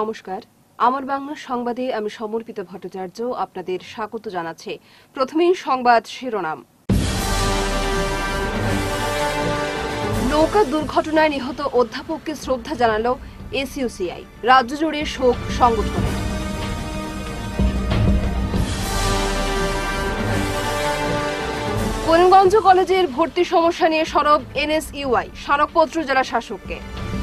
নমস্কার। আমার বাংলা সংবাদে আমি সমর্পিতা ভট্টাচার্য আপনাদের স্বাগত জানাচ্ছি। প্রথমেই সংবাদ শিরোনাম। নৌকা দুর্ঘটনায় নিহত অধ্যাপককে শ্রদ্ধা জানালো এসইউসিআই। রাজ্য জুড়ে শোক সংগঠনের। করিমগঞ্জ কলেজের ভর্তি সমস্যা নিয়ে সরব এনএসইউআই, স্মারকপত্র জেলা শাসককে।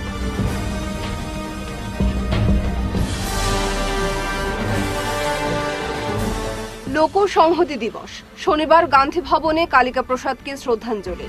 লোক সংহতি দিবস, শনিবার গান্ধী ভবনে কালিকা প্রসাদকে শ্রদ্ধাঞ্জলি।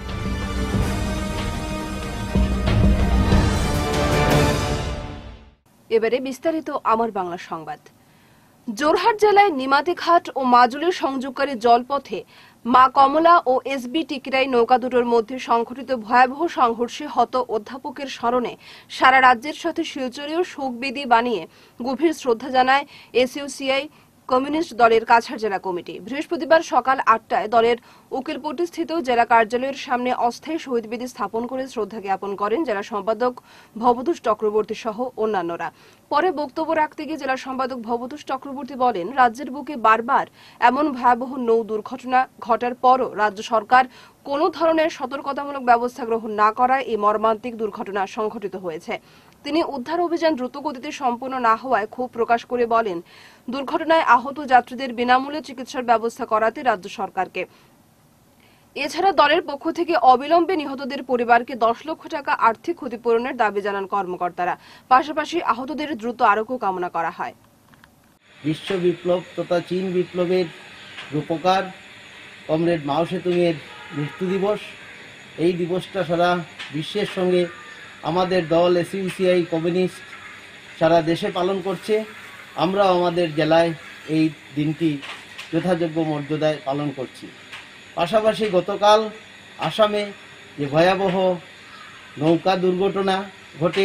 এবারে বিস্তারিত আমার বাংলা সংবাদ। জোরহাট জেলায় নিমাতীঘাট ও মাজুলির সংযোগকারী জলপথে মা কমলা ও এসবি টিকিরাই নৌকা দুটোর মধ্যে সংঘটিত ভয়াবহ সংঘর্ষে হত অধ্যাপকের স্মরণে সারা রাজ্যের সাথে শিলচরেও শোকবেদী বানিয়ে গভীর শ্রদ্ধা জানায় এসইউসিআই কমিউনিস্ট দলের কাছাড় জেলা কমিটি। বৃহস্পতিবার সকাল 8টায় দলের উকিলপট্টি স্থিত জেলা কার্যালয়ের সামনে অস্থায়ী শহীদ বেদি স্থাপন করে শ্রদ্ধা জ্ঞাপন করেন জেলা সম্পাদক ভবতোষ চক্রবর্তী সহ অন্যান্যরা। পরে বক্তব্য রাখতে গিয়ে জেলা সম্পাদক ভবতোষ চক্রবর্তী বলেন, রাজ্যের বুকে বারবার এমন ভয়াবহ নৌ দুর্ঘটনা ঘটার পরও রাজ্য সরকার কোনো ধরনের সতর্কতামূলক ব্যবস্থা গ্রহণ না করায় এই মর্মান্তিক দুর্ঘটনা সংঘটিত হয়েছে। তিনি উদ্ধার অভিযান দ্রুতগতিতে সম্পন্ন না হওয়ায় ক্ষোভ প্রকাশ করে বলেন, দুর্ঘটনায় আহত যাত্রীদের বিনামূল্যে চিকিৎসার ব্যবস্থা করাতে রাজ্য সরকারকে। এছাড়া দলের পক্ষ থেকে অবিলম্বে নিহতদের পরিবারকে 10 লক্ষ টাকা আর্থিক ক্ষতিপূরণের দাবি জানান কর্মকর্তারা। পাশাপাশি আহতদের দ্রুত আরোগ্য কামনা করা হয়। বিশ্ব বিপ্লব তথা চীন বিপ্লবের রূপকার কমরেড মাও সেতুংয়ের মৃত্যু দিবস। এই দিবসটা সারা বিশ্বের সঙ্গে আমাদের দল এসইউসিআই কমিউনিস্ট সারা দেশে পালন করছে। আমরাও আমাদের জেলায় এই দিনটি যথাযোগ্য মর্যাদায় পালন করছি। পাশাপাশি গতকাল আসামে যে ভয়াবহ নৌকা দুর্ঘটনা ঘটে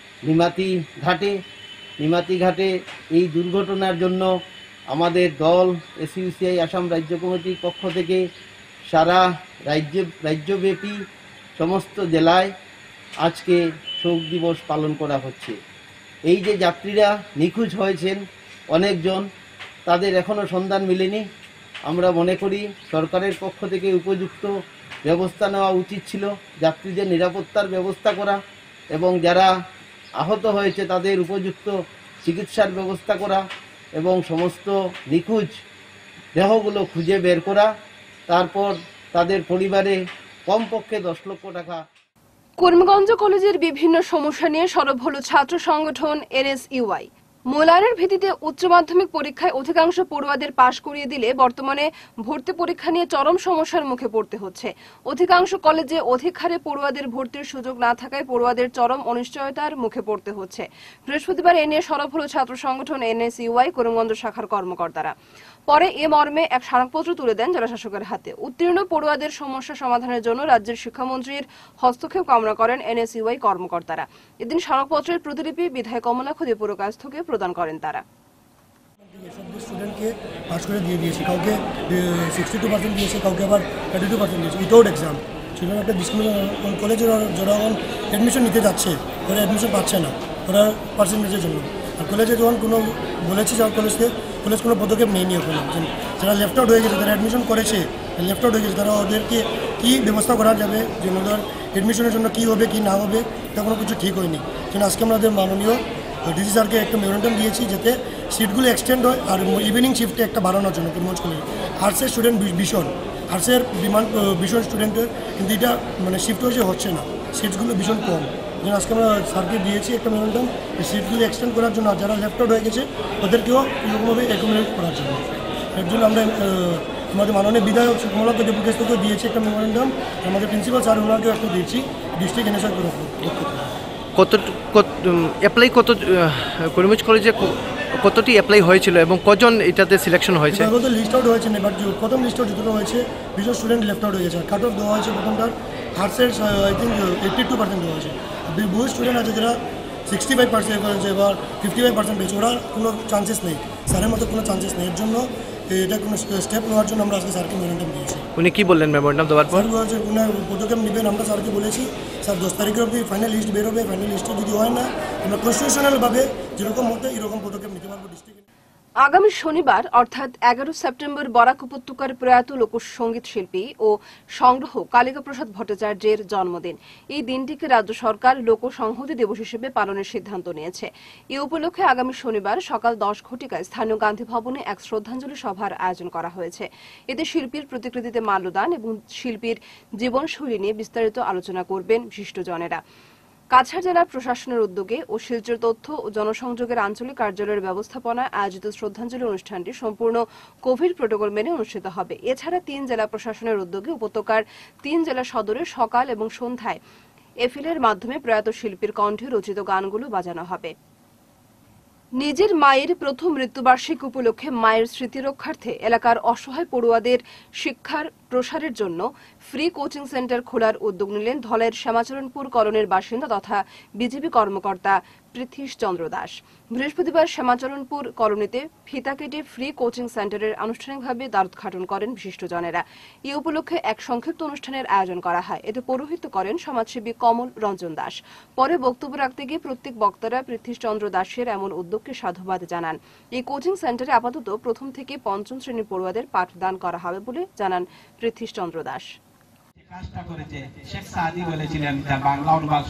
নিমাতী ঘাটে এই দুর্ঘটনার জন্য আমাদের দল এসইউসিআই আসাম রাজ্য কমিটির পক্ষ থেকে সারা রাজ্যব্যাপী সমস্ত জেলায় আজকে শোক দিবস পালন করা হচ্ছে। এই যে যাত্রীরা নিখোঁজ হয়েছেন অনেকজন, তাদের এখনও সন্ধান মেলেনি। আমরা মনে করি সরকারের পক্ষ থেকে উপযুক্ত ব্যবস্থা নেওয়া উচিত ছিল, যাত্রীদের নিরাপত্তার ব্যবস্থা করা এবং যারা আহত হয়েছে তাদের উপযুক্ত চিকিৎসার ব্যবস্থা করা এবং সমস্ত নিখোঁজ দেহগুলো খুঁজে বের করা, তারপর তাদের পরিবারে কমপক্ষে 10 লক্ষ টাকা। করিমগঞ্জ কলেজের বিভিন্ন সমস্যা নিয়ে সরব হল ছাত্র সংগঠন এনএসইউআই। মূল্যায়নের ভিত্তিতে উচ্চ মাধ্যমিক পরীক্ষায় অধিকাংশ পড়ুয়াদের পাশ করিয়ে দিলে বর্তমানে ভর্তি পরীক্ষা নিয়ে চরম সমস্যার মুখে পড়তে হচ্ছে। অধিকাংশ কলেজে অধিক হারে পড়ুয়াদের ভর্তির সুযোগ না থাকায় পড়ুয়াদের চরম অনিশ্চয়তার মুখে পড়তে হচ্ছে। বৃহস্পতিবার এ নিয়ে সরব হল ছাত্র সংগঠন এনএসইউআই করিমগঞ্জ শাখার কর্মকর্তারা। পরে এ মর্মে এক স্মারকপত্র তুলে দেন জেলা শাসকের হাতে। উত্তীর্ণ পড়ুয়াদের সমস্যা সমাধানের জন্য রাজ্যের শিক্ষামন্ত্রীর হস্তক্ষেপ কামনা করেন এনএসইউআই কর্মকর্তারা। এদিন স্মারকপত্রের প্রতিলিপি বিধায়ক কমলাক্ষ দেবপুর কাছকে প্রদান করেন তারা। স্টুডেন্টকে পাস করে দিয়ে দিয়েছে, কাউকে 62% দিয়েছে, কাউকে আবার 32% দিয়েছে উইথাউট এক্সাম। সেখানে একটা ডিসক্রিমিনেশন। কলেজে যারা অ্যাডমিশন নিতে যাচ্ছে ওরা অ্যাডমিশন পাচ্ছে না, ওরা পার্সেন্টেজের জন্য। আর কলেজে যখন কোনো বলেছে যারা কলেজ কোনো পদক্ষেপ নেয়নি ওখানে। যারা লেফট আউট হয়ে গেছে, যারা অ্যাডমিশন করেছে লেফট আউট হয়ে গেছে, তারা ওদেরকে কী ব্যবস্থা করা যাবে, যে ওদের অ্যাডমিশনের জন্য কী হবে কী না হবে এটা কোনো কিছু ঠিক হয়নি। যেন আজকে আমাদের মাননীয় ডিসি স্যারকে একটা মেমোরেন্ডাম দিয়েছি যাতে সিটগুলো এক্সটেন্ড হয় আর ইভিনিং শিফটে একটা বাড়ানোর জন্য করিমগঞ্জ কলেজে। আর্টসের স্টুডেন্ট ভীষণ, আর্টসের ডিমান্ড ভীষণ স্টুডেন্টের, কিন্তু এটা মানে শিফট হচ্ছে না, সিটসগুলো ভীষণ কম। যেন আজকে আমরা স্যারকে দিয়েছি একটা মেমোরেন্ডাম সিটগুলো এক্সটেন্ড করার জন্য, যারা লেফট আউট হয়ে গেছে ওদেরকেও এরকমভাবে অ্যাকোমোডেট করার জন্য। এর জন্য আমরা আমাদের মাননীয় বিধায়ক কমলাক্ষ দেবপুর কাছ থেকেও দিয়েছি একটা মেমোরেন্ডাম, আমাদের প্রিন্সিপাল স্যার ওনাকেও একটা দিয়েছি ডিস্ট্রিক্ট এনএসআই পক্ষ থেকে। করিমগঞ্জ কলেজে কতটি অ্যাপ্লাই হয়েছিল এবং কজন এটাতে সিলেকশন হয়েছে? লিস্ট আউট হয়েছে না, বাট প্রথম লিস্ট আউট যেগুলো হয়েছে ভীষণ স্টুডেন্ট লেফট আউট হয়ে গেছে। কাট অফ দেওয়া হয়েছে প্রথমটার আর্টসের আই থিঙ্ক 82% দেওয়া হয়েছে। বহু স্টুডেন্ট আছে যারা 65% করেছে, এবার 55% পেয়েছে, ওরা কোনো চান্সেস নেই, স্যারের মতো কোনো চান্সেস নেই। এর জন্য এটা কোনো স্টেপ নেওয়ার জন্য আমরা আজকে স্যারকে মেমোরেন্ডাম দিয়েছি। উনি কি বললেন মেমোরেন্ডাম দেওয়ার পর? স্যার উনি পদক্ষেপ নেবেন, আমরা স্যারকে বলেছি স্যার 10 তারিখের অবধি ফাইনাল লিস্ট বেরোবে, ফাইনাল লিস্টে যদি হয় না আমরা কনস্টিটিউশনালভাবে যেরকম মতো এরকম পদক্ষেপ নিতে পারবো ডিস্ট্রিক্টে। আগামী শনিবার অর্থাৎ 11 সেপ্টেম্বর বরাক উপত্যকার প্রয়াত লোকসঙ্গীত শিল্পী ও সংগ্রাহক কালিকা প্রসাদ ভট্টাচার্যের জন্মদিন। এই দিনটিকে রাজ্য সরকার লোকসংহতি দিবস হিসেবে পালনের সিদ্ধান্ত নিয়েছে। এ উপলক্ষে আগামী শনিবার সকাল 10 ঘটিকায় স্থানীয় গান্ধী ভবনে এক শ্রদ্ধাঞ্জলি সভার আয়োজন করা হয়েছে। এতে শিল্পীর প্রতিকৃতিতে মাল্যদান এবং শিল্পীর জীবনশৈলী নিয়ে বিস্তারিত আলোচনা করবেন বিশিষ্টজনেরা। কাছাড় জেলা প্রশাসনের উদ্যোগে ও শিলচর তথ্য ও জনসংযোগের আঞ্চলিক কার্যালয়ের ব্যবস্থাপনায় আয়োজিত শ্রদ্ধাঞ্জলি অনুষ্ঠানটি সম্পূর্ণ কোভিড প্রোটোকল মেনে অনুষ্ঠিত হবে। এছাড়া 3 জেলা প্রশাসনের উদ্যোগে উপত্যকার 3 জেলা সদরে সকাল এবং সন্ধ্যায় এফএলের মাধ্যমে প্রয়াত শিল্পীর কণ্ঠে রচিত গানগুলো বাজানো হবে। নিজের মায়ের প্রথম মৃত্যুবার্ষিকী উপলক্ষে মায়ের স্মৃতি রক্ষার্থে এলাকার অসহায় পড়ুয়াদের শিক্ষার প্রসারের জন্য ফ্রি কোচিং সেন্টার খোলার উদ্যোগ নিলেন ধলের শ্যামাচরণপুর কলোনির বাসিন্দা তথা বিজেপি কর্মকর্তা পৃথ্বীশ চন্দ্র দাস। বৃহস্পতিবার শ্যামাচরণপুর কলোনিতে ফিতা কেটে ফ্রি কোচিং সেন্টারের আনুষ্ঠানিকভাবে দ্বারোদ্ঘাটন করেন বিশিষ্টজনেরা। এই উপলক্ষে এক সংক্ষিপ্ত অনুষ্ঠানের আয়োজন করা হয়। এতে পৌরোহিত্য করেন সমাজসেবী কমল রঞ্জন দাস। পরে বক্তব্য রাখতে গিয়ে প্রত্যেক বক্তারা পৃথ্বীশ চন্দ্র দাসের এমন উদ্যোগকে সাধুবাদ জানান। এই কোচিং সেন্টারে আপাতত প্রথম থেকে পঞ্চম শ্রেণীর পড়ুয়াদের পাঠদান করা হবে বলে জানান পৃথ্বীশ চন্দ্র দাস। কাজটা করেছে শেখ সাদি বলেছিলেন, যার বাংলা অনুবাদ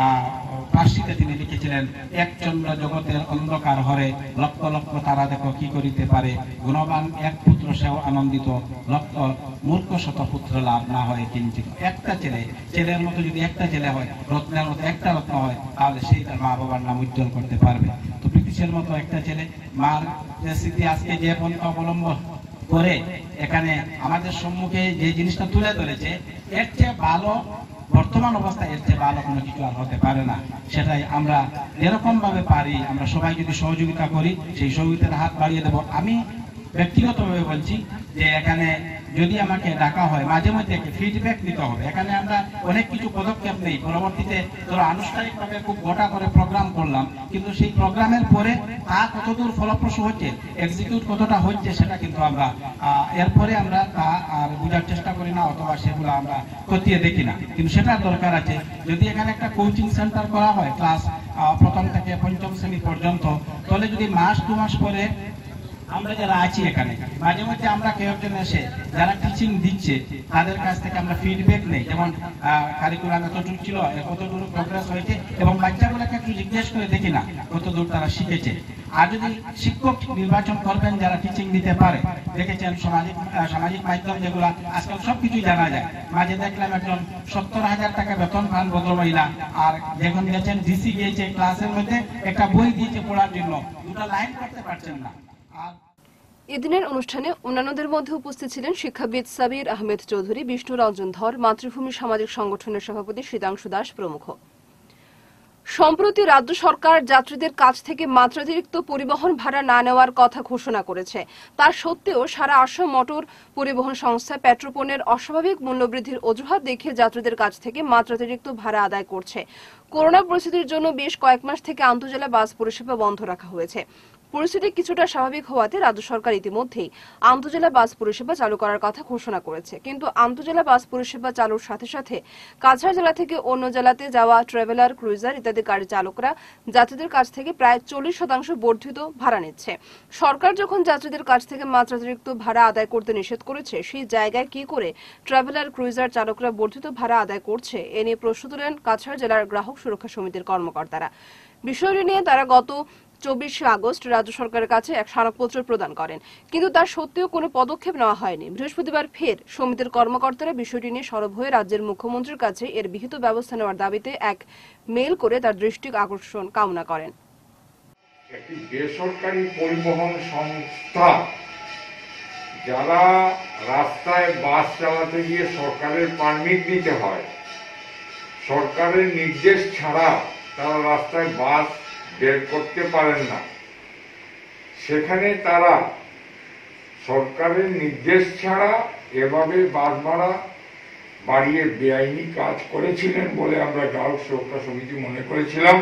ফার্সিতে তিনি লিখেছিলেন, এক চন্দ্র জগতের অন্ধকার হরে লক্ষ লক্ষ তারা দেখো কি করিতে পারে, গুণবান এক পুত্র সেও আনন্দিত, লক্ষ মূর্খ শত পুত্র লাভ না হয় কিঞ্চিত। একটা ছেলের মতো যদি একটা ছেলে হয়, রত্নের মতো একটা রত্ন হয়, তাহলে সেই তার মা বাবার নাম উজ্জ্বল করতে পারবে। তো ব্রিটিশের মতো একটা ছেলে মার স্মৃতি আজকে যে পন্থা অবলম্বন করে এখানে আমাদের সম্মুখে যে জিনিসটা তুলে ধরেছে, এর চেয়ে ভালো বর্তমান অবস্থায় এর চেয়ে ভালো কোনো কিছু আর হতে পারে না। সেটাই আমরা যেরকম ভাবে পারি আমরা সবাই যদি সহযোগিতা করি, সেই সহযোগিতার হাত বাড়িয়ে দেব। আমি ব্যক্তিগতভাবে বলছি যে এখানে যদি আমাকে ডাকা হয় মাঝে মধ্যে ফিডব্যাক নিতে হবে। এখানে আমরা অনেক কিছু পদক্ষেপ নেই, পরবর্তীতে ধরো আনুষ্ঠানিকভাবে খুব গোটা করে প্রোগ্রাম করলাম, কিন্তু সেই প্রোগ্রামের পরে তা কতদূর ফলপ্রসূ হচ্ছে, এক্সিকিউট কতটা হচ্ছে, সেটা কিন্তু আমরা এরপরে আমরা তা আর বোঝার চেষ্টা করি না, অথবা সেগুলো আমরা খতিয়ে দেখি না। কিন্তু সেটার দরকার আছে। যদি এখানে একটা কোচিং সেন্টার করা হয় ক্লাস প্রথম থেকে পঞ্চম শ্রেণী পর্যন্ত, তাহলে যদি মাস 2 মাস পরে আমরা যারা আছি এখানে মাঝে মধ্যে আমরা কেউ একজন এসে যারা টিচিং দিচ্ছে তাদের কাছ থেকে আমরা ফিডব্যাক নেই, যেমন কারিকুলাম এতটুকু ছিল, কতদূর প্রোগ্রেস হয়েছে, এবং বাচ্চাগুলোকে একটু জিজ্ঞেস করে দেখি না কতদূর তারা শিখেছে। আর যদি শিক্ষক নির্বাচন করবেন যারা টিচিং দিতে পারে, দেখেছেন সামাজিক মাধ্যম যেগুলো আজকাল সবকিছুই জানা যায়। মাঝে দেখলাম একজন 70,000 টাকা বেতন পান ভদ্রমহিলা, আর যখন গেছেন ডিসি গিয়েছে ক্লাসের মধ্যে একটা বই দিয়েছে পড়ার জন্য, 2টা লাইন করতে পারছেন না। এদিনের অনুষ্ঠানে অন্যান্যদের মধ্যে উপস্থিত ছিলেন শিক্ষাবিদ সাবির আহমেদ চৌধুরী, বিষ্ণু রঞ্জন ধর, মাতৃভূমি সামাজিক সংগঠনের সভাপতি শীতাংশু দাস প্রমুখ। সম্প্রতি রাজ্য সরকার যাত্রীদের কাছ থেকে মাত্রাতিরিক্ত পরিবহন ভাড়া না নেওয়ার কথা ঘোষণা করেছে। তার সত্ত্বেও সারা আসাম মোটর পরিবহন সংস্থা পেট্রোপণ্যের অস্বাভাবিক মূল্যবৃদ্ধির অজুহাত দেখিয়ে যাত্রীদের কাছ থেকে মাত্রাতিরিক্ত ভাড়া আদায় করছে। করোনা পরিস্থিতির জন্য বেশ কয়েক মাস থেকে আন্তঃজেলা বাস পরিষেবা বন্ধ রাখা হয়েছে। পরিস্থিতি কিছুটা স্বাভাবিক হওয়াতে রাজ্য সরকার ইতিমধ্যেই আন্তঃজেলা বাস পরিষেবা চালু করার কথা ঘোষণা করেছে। কিন্তু আন্তঃজেলা বাস পরিষেবা চালুর সাথে সাথে কাছাড় জেলা থেকে অন্য জেলাতে যাওয়া ট্রাভেলার, ক্রুইজার ইত্যাদি গাড়ি চালকরা যাত্রীদের কাছ থেকে প্রায় 40% বর্ধিত ভাড়া নিচ্ছে। সরকার যখন যাত্রীদের কাছ থেকে মাত্রাতিরিক্ত ভাড়া আদায় করতে নিষেধ করেছে, সেই জায়গায় কি করে ট্রাভেলার, ক্রুইজার চালকরা বর্ধিত ভাড়া আদায় করছে, এ নিয়ে প্রশ্ন তোলেন কাছাড় জেলার গ্রাহক সুরক্ষা সমিতির কর্মকর্তারা। বিষয়টি নিয়ে তারা গত 24 আগস্ট রাজ্য সরকারের কাছে এক স্মারকপত্র প্রদান করেন, কিন্তু তার সত্ত্বেও কোনো পদক্ষেপ নেওয়া হয়নি। বৃহস্পতিবার ফের সমিতির কর্মকর্তারা বিষয়টি নিয়ে সরব হয়ে রাজ্যের মুখ্যমন্ত্রীর কাছে এর বিহিত ব্যবস্থা নেওয়ার দাবিতে এক মেইল করে তার দৃষ্টি আকর্ষণ কামনা করেন। একটি বেসরকারি পরিবহন সংস্থা যারা রাস্তায় বাস চালাতে গিয়ে সরকারের পারমিট নিতে হয়, সরকারের নির্দেশ ছাড়া তারা রাস্তায় বাস বের করতে পারেন না, সেখানে তারা সরকারের নির্দেশ ছাড়া এভাবে বাস ভাড়া বাড়িয়ে বেআইনি কাজ করেছিলেন বলে আমরা গ্রাহক সুরক্ষা সমিতি মনে করেছিলাম,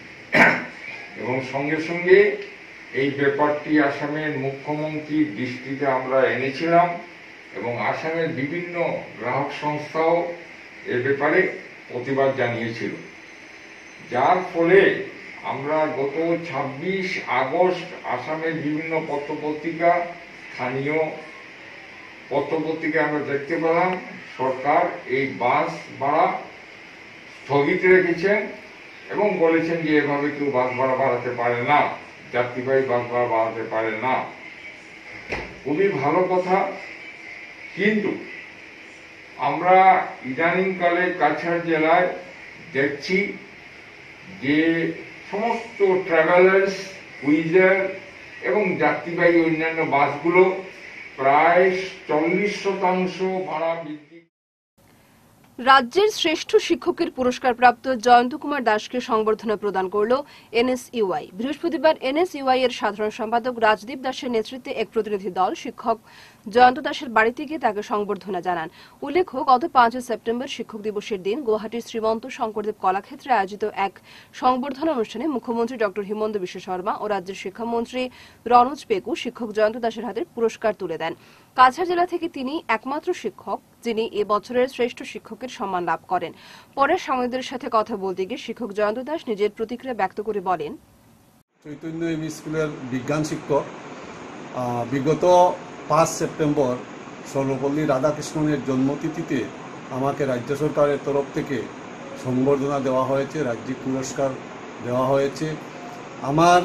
এবং সঙ্গে সঙ্গে এই ব্যাপারটি আসামের মুখ্যমন্ত্রীর দৃষ্টিতে আমরা এনেছিলাম, এবং আসামের বিভিন্ন গ্রাহক সংস্থাও এ ব্যাপারে প্রতিবাদ জানিয়েছিল। যার ফলে আমরা গত 26 আগস্ট আসামের বিভিন্ন পত্রপত্রিকা, স্থানীয় পত্রপত্রিকায় আমরা দেখতে পেলাম সরকার এই বাস ভাড়া স্থগিত রেখেছেন এবং বলেছেন যে এভাবে কেউ বাস ভাড়া বাড়াতে পারে না, যাত্রীবাহী বাস ভাড়া বাড়াতে পারে না। খুবই ভালো কথা, কিন্তু আমরা ইদানিংকালে কাছাড় জেলায় দেখছি যে সমস্ত ট্রাভেলার্স, কুইজার এবং যাত্রীবাহী অন্যান্য বাসগুলো প্রায় 40% ভাড়া বৃদ্ধি। রাজ্যের শ্রেষ্ঠ শিক্ষকের পুরস্কারপ্রাপ্ত জয়ন্ত কুমার দাসকে সংবর্ধনা প্রদান করল এনএসইউআই। বৃহস্পতিবার এনএসইউআই এর সাধারণ সম্পাদক রাজদীপ দাসের নেতৃত্বে এক প্রতিনিধি দল শিক্ষক জয়ন্ত দাসের বাড়িতে গিয়ে তাকে সংবর্ধনা জানান। উল্লেখ্য, গত 5 সেপ্টেম্বর শিক্ষক দিবসের দিন গুয়াহাটির শ্রীমন্ত শঙ্করদেব কলাক্ষেত্রে আয়োজিত এক সংবর্ধনা অনুষ্ঠানে মুখ্যমন্ত্রী ডক্টর হিমন্ত বিশ্ব শর্মা ও রাজ্যের শিক্ষামন্ত্রী রনোজ পেগু শিক্ষক জয়ন্ত দাসের হাতে পুরস্কার তুলে দেন। কাছাড় জেলা থেকে তিনি একমাত্র শিক্ষক যিনি এ বছরের শ্রেষ্ঠ শিক্ষকের সম্মান লাভ করেন। পরে সাংবাদিকদের সাথে কথা বলতে গিয়ে শিক্ষক জয়ন্ত দাস নিজের প্রতিক্রিয়া ব্যক্ত করে বলেন, চৈতন্য এমই স্কুলের বিজ্ঞান শিক্ষক বিগত 5 সেপ্টেম্বর সর্বপল্লী রাধাকৃষ্ণনের জন্মতিথিতে আমাকে রাজ্য সরকারের তরফ থেকে সংবর্ধনা দেওয়া হয়েছে, রাজ্যিক পুরস্কার দেওয়া হয়েছে। আমার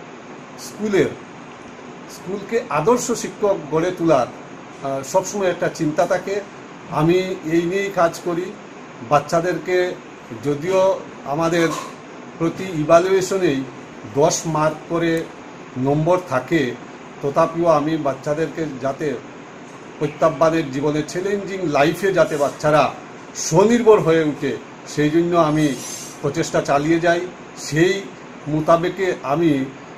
স্কুলকে আদর্শ শিক্ষক গড়ে তোলার সবসময় একটা চিন্তা থাকে। আমি এই নিয়েই কাজ করি। বাচ্চাদেরকে যদিও আমাদের প্রতি ইভ্যালুয়েশনেই 10 মার্ক করে নম্বর থাকে, তথাপিও আমি বাচ্চাদেরকে যাতে প্রত্যাহ্বানের জীবনে, চ্যালেঞ্জিং লাইফে যাতে বাচ্চারা স্বনির্ভর হয়ে ওঠে, সেই জন্য আমি প্রচেষ্টা চালিয়ে যাই। সেই মোতাবেকে আমি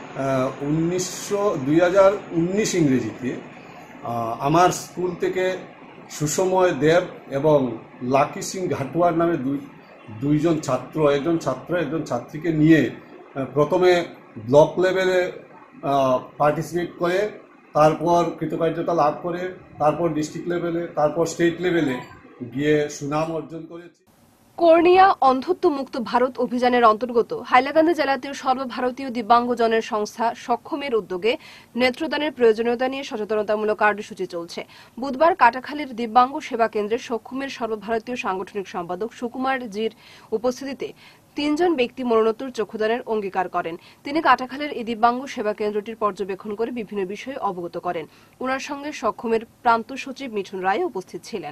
2019 ইংরেজিতে আমার স্কুল থেকে সুসময় দেব এবং লাকি সিং ঘাটুয়ার নামে দুইজন ছাত্র, একজন ছাত্রীকে নিয়ে প্রথমে ব্লক লেভেলে পার্টিসিপেট করে, তারপর কৃতকার্যতা লাভ করে, তারপর ডিস্ট্রিক্ট লেভেলে, তারপর স্টেট লেভেলে গিয়ে সুনাম অর্জন করেছি। কর্নিয়া অন্ধত্ব মুক্ত ভারত অভিযানের অন্তর্গত হাইলাকান্দি জেলাতেও সর্বভারতীয় দিব্যাঙ্গজনের সংস্থা সক্ষমের উদ্যোগে নেত্রদানের প্রয়োজনীয়তা নিয়ে সচেতনতামূলক কার্যসূচি চলছে। বুধবার কাটাখালীর দিব্যাঙ্গ সেবা কেন্দ্রে সক্ষমের সর্বভারতীয় সাংগঠনিক সম্পাদক সুকুমার জির উপস্থিতিতে 3 জন ব্যক্তি মরণোত্তর চক্ষুদানের অঙ্গীকার করেন। তিনি কাটাখালীর এই দিব্যাঙ্গ সেবা কেন্দ্রটির পর্যবেক্ষণ করে বিভিন্ন বিষয়ে অবগত করেন। ওনার সঙ্গে সক্ষমের প্রান্ত সচিব মিঠুন রায় উপস্থিত ছিলেন।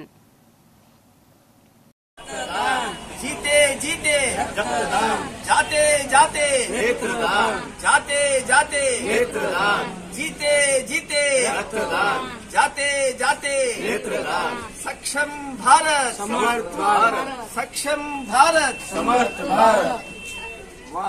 जीते जीते रक्तदान, जाते जाते नेत्रदान, जाते जाते नेत्रदान, जीते जीते रक्तदान, जाते जाते नेत्रदान। सक्षम भारत, समर्थ भारत, सक्षम भारत, समर्थ भारत। वाह।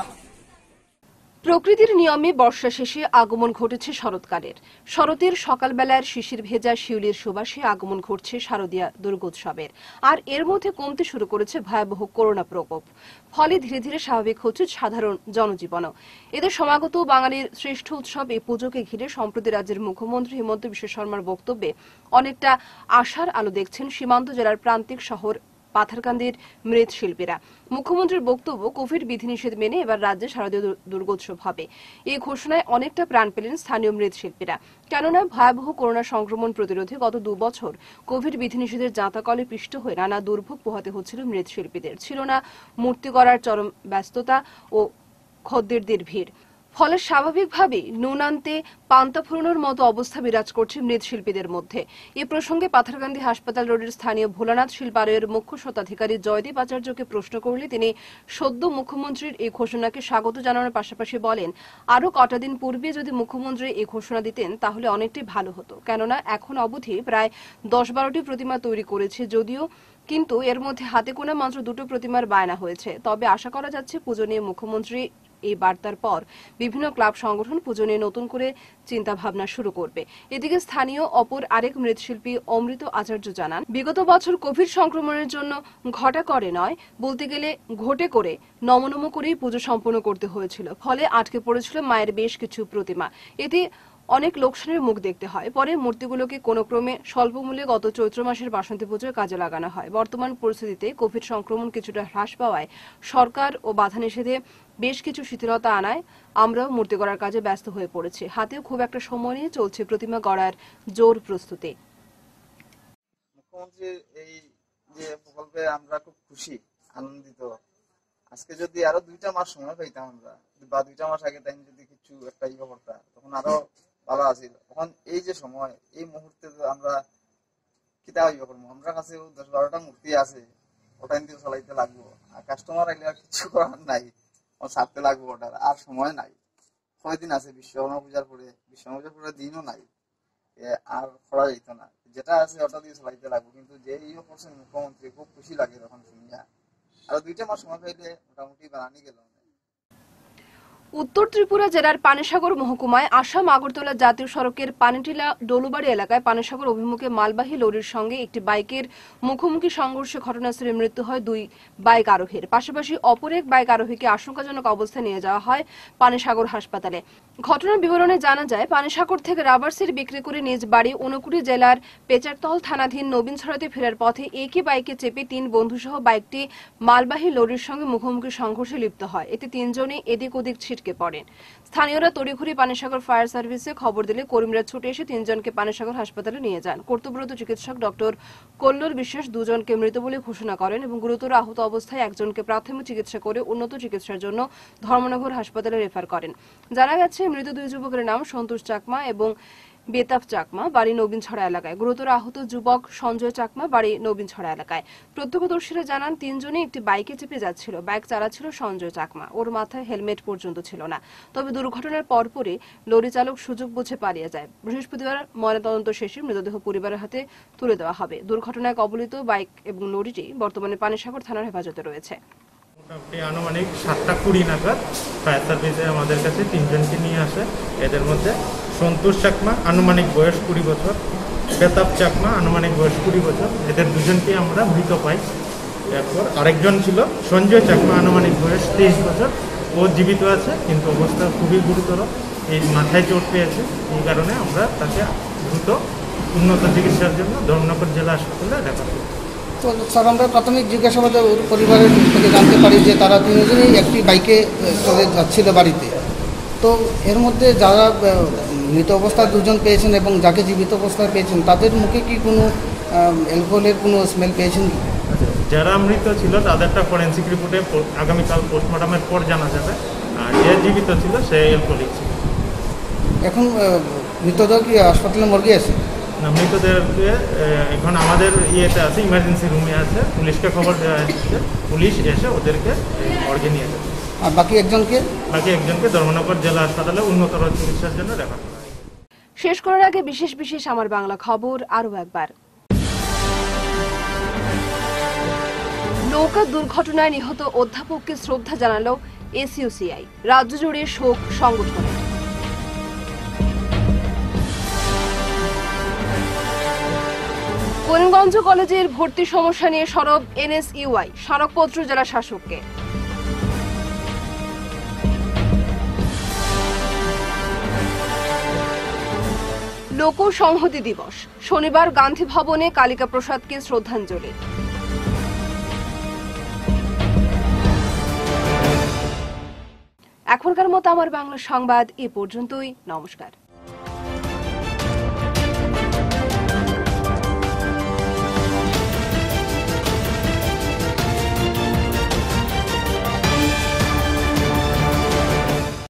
প্রকৃতির নিয়মে বর্ষা শেষে আগমন ঘটেছে শরৎকালের। শরতের সকালবেলার শিশির ভেজা শিউলির সুবাসে আগমন ঘটছে শারদীয়া দুর্গোৎসবের। আর এর মধ্যে কমতে শুরু করেছে ভয়াবহ করোনা প্রকোপ। ফলে ধীরে ধীরে স্বাভাবিক হচ্ছে সাধারণ জনজীবনও। এদের সমাগত বাঙালির শ্রেষ্ঠ উৎসব এই পুজোকে ঘিরে সম্প্রতি রাজ্যের মুখ্যমন্ত্রী হিমন্ত বিশ্ব শর্মার বক্তব্যে অনেকটা আশার আলো দেখছেন সীমান্ত জেলার প্রান্তিক শহর পাথারকান্দির মৃৎশিল্পীরা। মুখ্যমন্ত্রীর বক্তব্য, কোভিড বিধিনিষেধ মেনে এবার রাজ্যে শারদীয় দুর্গোৎসব হবে। এই ঘোষণায় অনেকটা প্রাণ পেলেন স্থানীয় মৃৎশিল্পীরা। কেননা ভয়াবহ করোনা সংক্রমণ প্রতিরোধে গত 2 বছর কোভিড বিধিনিষেধের জাঁতাকলে পিষ্ট হয়ে নানা দুর্ভোগ পোহাতে হচ্ছিল মৃৎশিল্পীদের। ছিল না মূর্তি গড়ার চরম ব্যস্ততা ও খদ্দেরদের ভিড়। ফলে স্বাভাবিকভাবেই নুন আনতে পান্তা ফুরোনোর মতো অবস্থা বিরাজ করছে মৃৎশিল্পীদের মধ্যে। এ প্রসঙ্গে পাথারকান্দি হাসপাতাল রোডের স্থানীয় ভোলানাথ শিল্পালয়ের মুখ্য স্বত্বাধিকারী জয়দীপ আচার্যকে প্রশ্ন করলে তিনি সদ্য মুখ্যমন্ত্রীর এই ঘোষণাকে স্বাগত জানানোর পাশাপাশি বলেন, আরও কটা দিন পূর্বে যদি মুখ্যমন্ত্রী এই ঘোষণা দিতেন তাহলে অনেকটাই ভালো হতো। কেননা এখন অবধি প্রায় 10-12টি প্রতিমা তৈরি করেছে যদিও, কিন্তু এর মধ্যে হাতে গোনা মাত্র 2টো প্রতিমার বায়না হয়েছে। তবে আশা করা যাচ্ছে পুজো নিয়ে মুখ্যমন্ত্রী এই বার্তার পর বিভিন্ন ক্লাব সংগঠন পুজো নিয়ে নতুন করে চিন্তা ভাবনা শুরু করবে। এদিকে স্থানীয় অপর আরেক মৃৎশিল্পী অমৃত আচার্য জানান, বিগত বছর কোভিড সংক্রমণের জন্য ঘটা করে নয়, বলতে গেলে ঘটে করে নমনম করেই পুজো সম্পন্ন করতে হয়েছিল। ফলে আটকে পড়েছিল মায়ের বেশ কিছু প্রতিমা। এতে অনেক লোকসানের মুখ দেখতে হয়। পরে মূর্তিগুলোকে কোনো ক্রমে স্বল্প মূল্যে গত চৈত্র মাসের বাসন্তী পুজোয় কাজে লাগানো হয়। বর্তমান পরিস্থিতিতে কোভিড সংক্রমণ কিছুটা হ্রাস পাওয়ায় সরকার ও বাধা নিষেধে বেশ কিছু শিথিলতা আনায় আমরাও মূর্তি গড়ার কাজে ব্যস্ত হয়ে পড়েছি। হাতেও খুব একটা সময় নিয়ে চলছে প্রতিমা গড়ার জোর প্রস্তুতি। মুখ্যমন্ত্রীর এই যে প্রকল্পে আমরা খুব খুশি, আনন্দিত। আজকে যদি আরো 2টা মাস সময় পাইতাম আমরা, বা 2টা মাস আগে টাইম যদি কিছু একটা করতাম, তখন আরো ভালো আছিল। এখন এই যে সময়, এই মুহূর্তে আমরা কিতা করবো, আমরা কাছে 10-12টা মূর্তি আছে, ওটা দিয়ে চালাইতে লাগবো। আর কাস্টমার আইলে আর কিছু করার নাই, ছাড়তে লাগবো ওটার, আর সময় নাই। কয়দিন আছে বিশ্বকর্মা পূজার পরে, বিশ্বকর্মা পূজার পরে দিনও নাই, আর করা যেত না। যেটা আছে ওটা দিয়ে চালাইতে লাগবো। কিন্তু যে করছেন মুখ্যমন্ত্রী, খুব খুশি লাগে তখন শুনিয়া। আরো 2টা মাস সময় পাইলে মোটামুটি বানানি গেল। উত্তর ত্রিপুরা জেলার পানিসাগর মহকুমায় আসাম আগরতলা জাতীয় সড়কের পানিটিলা ডলুবাড়ি এলাকায় পানিসাগর অভিমুখে মালবাহী লরির সঙ্গে একটি বাইকের মুখোমুখি সংঘর্ষে ঘটনাস্থলে মৃত্যু হয় 2 বাইক আরোহীর। পাশাপাশি অপর এক বাইক আরোহীকে আশঙ্কাজনক অবস্থায় নিয়ে যাওয়া হয় পানিসাগর হাসপাতালে। ঘটনার বিবরণে জানা যায়, পানিসাগর থেকে রাবার সিট বিক্রি করে নিজ বাড়ি ঊনকুড়ি জেলার পেচারতল থানাধীন নবীনছড়াতে ফেরার পথে একই বাইকে চেপে 3 বন্ধুসহ বাইকটি মালবাহী লরির সঙ্গে মুখোমুখি সংঘর্ষে লিপ্ত হয়। এতে 3 জনই এদিক ওদিক ছিটকে পড়েন। স্থানীয়রা তড়িঘড়ি পানিসাগর ফায়ার সার্ভিসে খবর দিলে কর্মীরা ছুটে এসে 3 জনকে পানিসাগর হাসপাতালে নিয়ে যান। কর্তব্যরত চিকিৎসক ডক্টর কল্লোল বিশ্বাস 2 জনকে মৃত বলে ঘোষণা করেন এবং গুরুতর আহত অবস্থায় একজনকে প্রাথমিক চিকিৎসা করে উন্নত চিকিৎসার জন্য ধর্মনগর হাসপাতালে রেফার করেন। জানা গেছে, মৃত 2 যুবকের নাম সন্তোষ চাকমা এবং বেতাব চাকমা, বাড়ি নবীনছড়া এলাকায়। গুরুতর আহত যুবক সঞ্জয় চাকমা, বাড়ি নবীনছড়া এলাকায়। প্রত্যক্ষদর্শীরা জানান, 3 জনই একটি বাইকে চেপে যাচ্ছিল। বাইক চালাচ্ছিল সঞ্জয় চাকমা, ওর মাথায় হেলমেট পর্যন্ত ছিল না। তবে দুর্ঘটনার পরপরই লরি চালক সুযোগ বুঝে পালিয়ে যায়। বৃহস্পতিবার ময়নাতদন্ত শেষে মৃতদেহ পরিবারের হাতে তুলে দেওয়া হবে। দুর্ঘটনায় কবলিত বাইক এবং লরিটি বর্তমানে পানিসাগর থানার হেফাজতে রয়েছে। আনুমানিক 7:20 নাগাদ ফায়ার সার্ভিসে আমাদের কাছে 3 জনকে নিয়ে আসে। এদের মধ্যে সন্তোষ চাকমা, আনুমানিক বয়স 20 বছর, বেতাব চাকমা, আনুমানিক বয়স 20 বছর। এদের 2 জনকে আমরা মৃত পাই। এরপর আরেকজন ছিল সঞ্জয় চাকমা, আনুমানিক বয়স 23 বছর। ও জীবিত আছে, কিন্তু অবস্থা খুবই গুরুতর। এই মাথায় চোট পেয়েছে, এই কারণে আমরা তাকে দ্রুত উন্নত চিকিৎসার জন্য ধর্মনগর জেলা হাসপাতালে রেফার করি। তো স্যার, আমরা প্রাথমিক জিজ্ঞাসাবাদে পরিবারের থেকে জানতে পারি যে তারা 3 জনই একটি বাইকে চলে যাচ্ছিল বাড়িতে। তো এর মধ্যে যারা মৃত অবস্থায় 2 জন পেয়েছেন এবং যাকে জীবিত অবস্থায় পেয়েছেন, তাদের মুখে কি কোনো অ্যালকোহলের কোনো স্মেল পেয়েছেন কি? যারা মৃত ছিল তাদেরটা ফরেন্সিক রিপোর্টে আগামীকাল পোস্টমর্টমের পর জানা যাবে। আর যে জীবিত ছিল সে অ্যালকোহলিক ছিল। এখন মৃতদেহ কি হাসপাতালে মর্গে আছে? না, মৃতদেরকে এখন আমাদের ইয়েতে আছে, ইমার্জেন্সি রুমে আছে। পুলিশকে খবর দেওয়া হয়েছে, পুলিশ এসে ওদেরকে মর্গে নিয়ে যাবে। আর বাকি একজনকে ধর্মনগর জেলা হাসপাতালে উন্নতর চিকিৎসার জন্য রেফার করা হয়। শেষ করার আগে বিশেষ আমার বাংলা খবর আরও একবার। নৌকা দুর্ঘটনায় নিহত অধ্যাপককে শ্রদ্ধা জানালো এসইউসিআই। রাজ্য জুড়ে শোক সংগঠনের। করিমগঞ্জ কলেজের ভর্তি সমস্যা নিয়ে সরব এনএসইউআই, স্মারকপত্র জেলা শাসককে। লোক সংহতি দিবস, শনিবার গান্ধী ভবনে কালিকা প্রসাদকে শ্রদ্ধাঞ্জলি। এখনকার মতো আমার বাংলা সংবাদ এ পর্যন্তই। নমস্কার।